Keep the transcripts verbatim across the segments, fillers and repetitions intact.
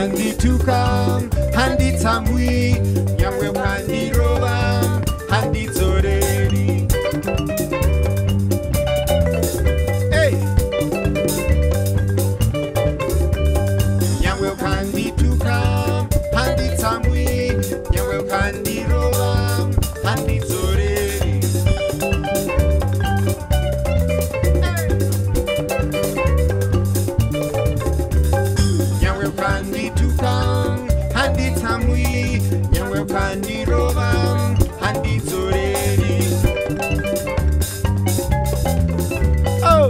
ukandituka handitsamwi nyangwe ukandirova handidzoreri. Hey! Nyangwe ukandituka handitsamwi nyangwe ukandirova handidzoreri. Nyangwe ukandituka handitsamwi nyangwe ukandirova handidzoreri. Oh!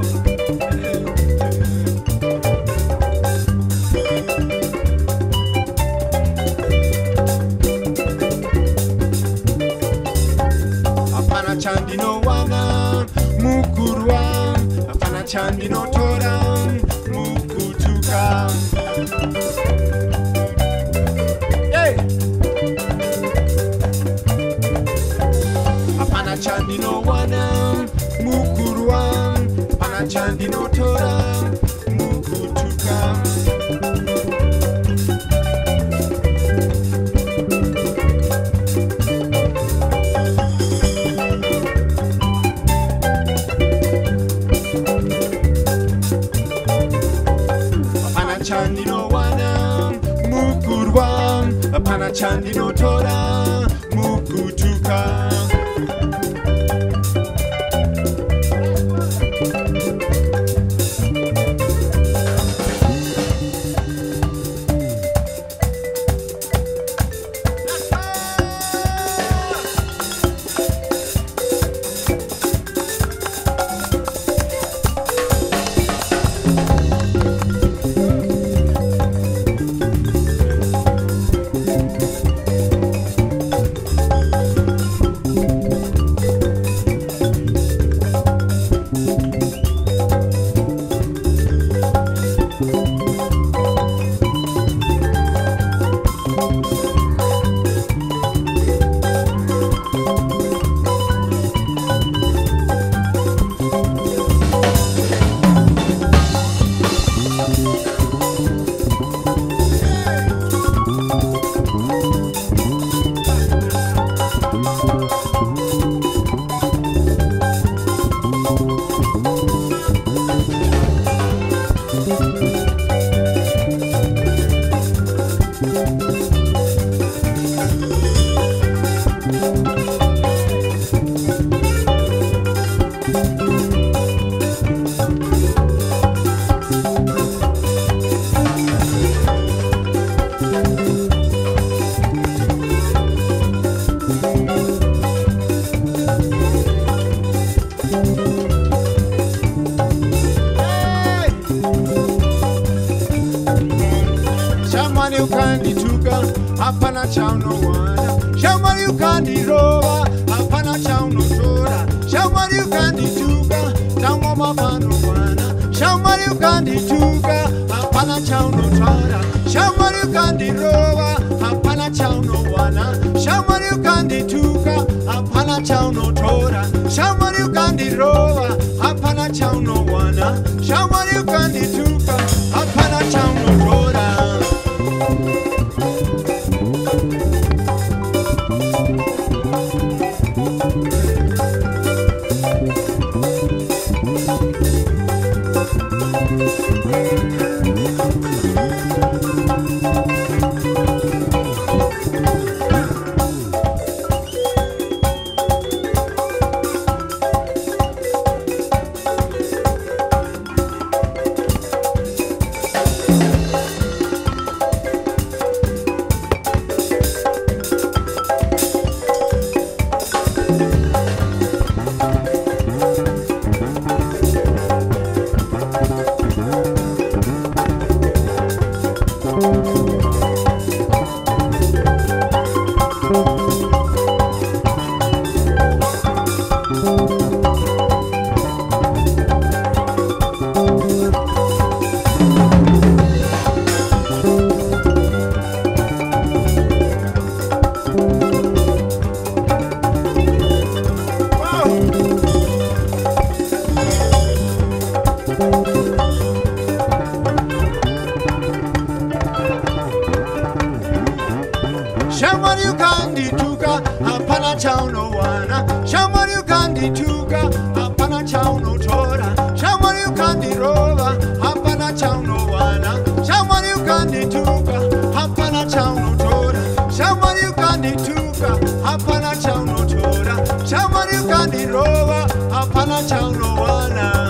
Apana chandinowana mukurwa, apana chandinotora mukutuka. Hey! Apana chandinowana mukurwa, apana chandinotora mukutuka. Apana chandinowana mukurwa, apana chandinotora mukutuka. Shamwari ukandituka hapana chaunowana, shamwari ukandirova hapana chaunotora, shamwari ukandituka tamwa mapanowana, shamwari ukandituka hapana chaunotwara, shamwari ukandirova hapana chaunowana, shamwari ukandituka hapana chaunotora, shamwari ukandirova hapana chaunowana, shamwari ukandituka hapana chaunotora. hapana cha unowana.